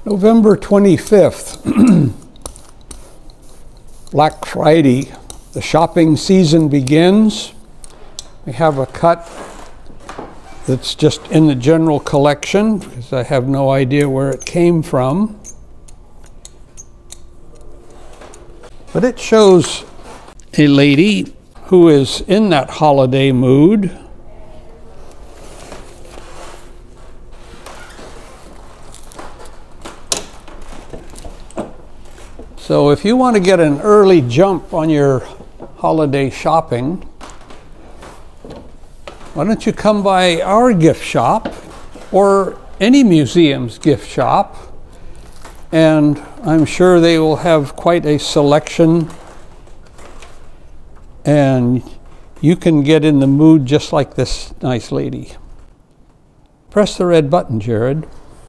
November 25th, Black Friday, the shopping season begins. We have a cut that's just in the general collection because I have no idea where it came from. But it shows a lady who is in that holiday mood. So if you want to get an early jump on your holiday shopping, why don't you come by our gift shop or any museum's gift shop, and I'm sure they will have quite a selection and you can get in the mood just like this nice lady. Press the red button, Jared.